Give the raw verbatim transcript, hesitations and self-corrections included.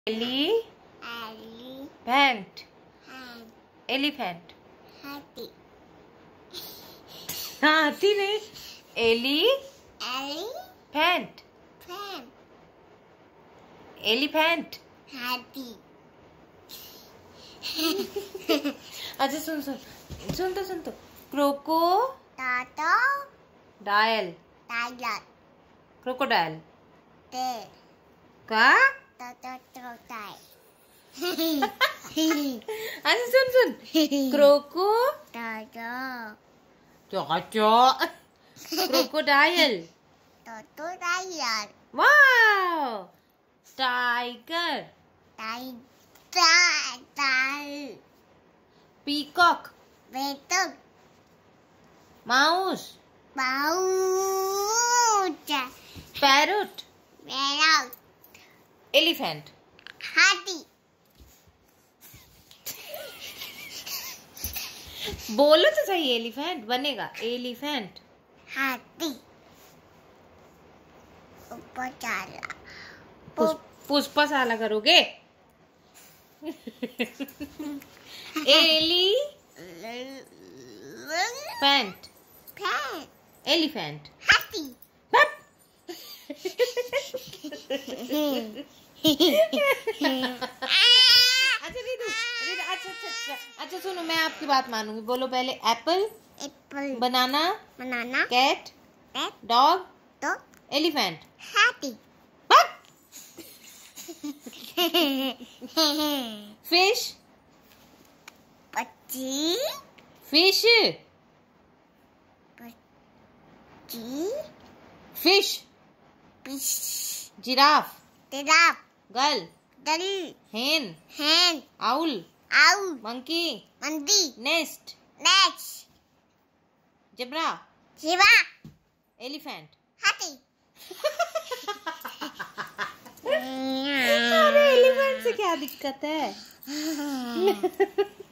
Elephant. Elephant. हाथी हाथी नहीं. Eli. Elephant Fant. Elephant. हाथी अच्छा सुन सुन सुन तो सुन तो. Croco. टाटा Dial. Tiger Crocodile. ते का. टाटा टाटा अच्छा सुन सुन. Croco. टाटा Chacha. Crocodile. टाटा tiger Wow. Tiger. Tiger tiger Peacock. बेटक Mouse. बाउच Parrot. मेरा Elephant. हाथी बोलो तो सही. एलिफेंट बनेगा. एलिफेंट. हाथी ऊपर चला पुष्पशाला करोगे. Elephant. फैन एलिफेंट. हाथी अच्छा रिदु रिदु अच्छा अच्छा अच्छा अच्छा सुनो. मैं आपकी बात मानूंगी. बोलो पहले. एप्पल. Apple banana. बनाना cat. Cat dog. Dog elephant. हाथी फिश. पक्षी फिश. पक्षी fish. Fish giraffe. Giraffe girl. दल hen. hen owl. आउ monkey. मंदी nest. Next zebra. Shiva elephant. हाथी अरे एलिफेंट से क्या दिक्कत है.